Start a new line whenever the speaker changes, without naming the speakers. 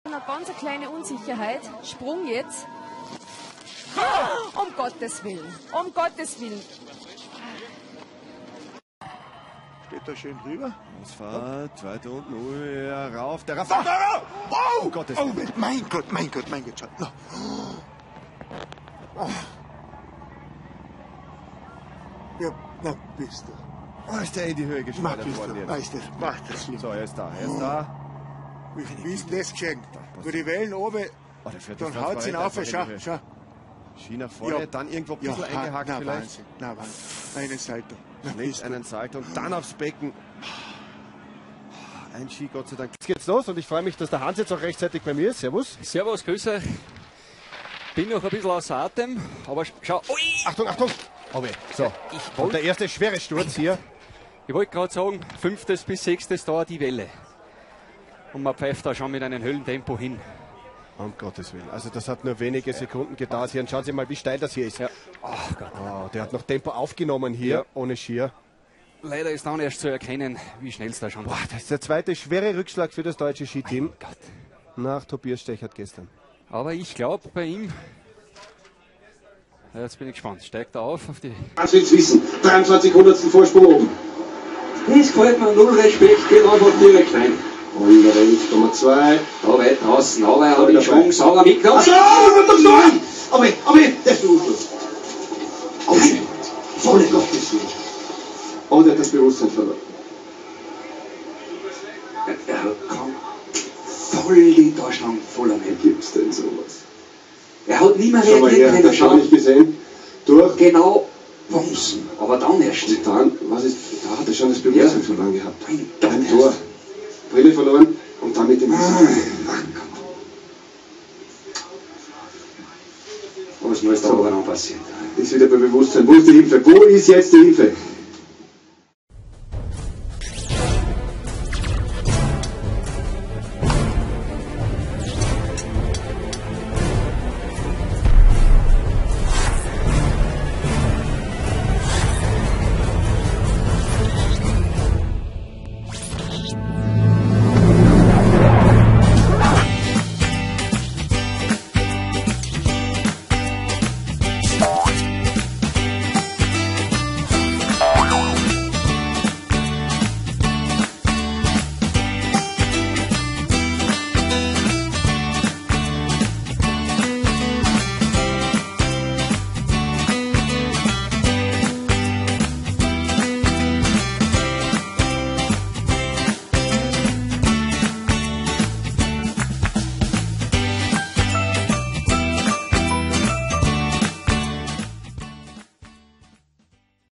Eine ganz kleine Unsicherheit. Sprung jetzt. Um Gottes Willen. Um Gottes Willen.
Steht da schön drüber.
Ausfahrt, weiter unten, ja, rauf, der rauf.
Oh,
Oh Gottes
oh,
Willen.
mein Gott. Schau. No. Oh. Ja, na bist du.
Oh, ist der in die Höhe geschleudert
Bist
worden
du.
jetzt.
Mach das schlimm.
So, er ist da.
Wie ist denn das geschenkt? Wo die Wellen oben,
Oh, der fährt
dann
das
haut sie ihn auf.
transparent einfach in die
Schau.
Höhe. Ski nach vorne,
Ja.
dann irgendwo ein bisschen eingehakt
na,
vielleicht.
Wahnsinn. Na, Wahnsinn. Eine Seite. Na,
Schlägt
bist du.
einen Salto und dann aufs Becken. Ein Ski, Gott sei Dank. Jetzt geht's los und ich freue mich, dass der Hans jetzt auch rechtzeitig bei mir ist. Servus.
Servus, grüß euch. Bin noch ein bisschen außer Atem, aber schau. Ui!
Achtung, Achtung. Oh weh. So, und der erste schwere Sturz hier.
Ich wollte gerade sagen, 5. bis 6. dauert die Welle. Und man pfeift da schon mit einem Höllentempo hin.
Um Gottes Willen. Also das hat nur wenige Sekunden gedauert hier. Und schauen Sie mal, wie steil das hier ist.
Ja. Ach Gott.
Oh, der hat noch Tempo aufgenommen hier,
Ja.
ohne Skier.
Leider ist dann erst zu erkennen, wie schnell es da schon war.
Boah, das ist der zweite schwere Rückschlag für das deutsche Skiteam
Mein Gott.
nach Tobias Stechert gestern.
Aber ich glaube bei ihm, ja, jetzt bin ich gespannt, steigt er auf die...
Was willst du wissen? 23 Hundertstel Vorsprung oben.
Das gefällt mir, null Respekt, geht einfach direkt rein.
Und der 11,2.
Da weit draußen, aber er hat den Schwung sauber mitgenommen.
Aber, das ist Unfluss. Volle Gottes Willen. Aber der hat das Bewusstsein verloren.
Er kann voll die Torstange voller
Wie
Welt.
gibt's denn sowas?
Er hat nie mehr
Schau mal her,
reagiert,
das habe ich gesehen. Durch.
genau bumsen. Aber dann erst.
Und dann, da hat er schon das Bewusstsein verloren gehabt.
Mein
Ein
Gott.
Tor. Brille verloren und dann mit dem
Was muss da aber noch passieren?
Ist wieder bei Bewusstsein. Wo ist die Hilfe? Wo ist jetzt die Hilfe?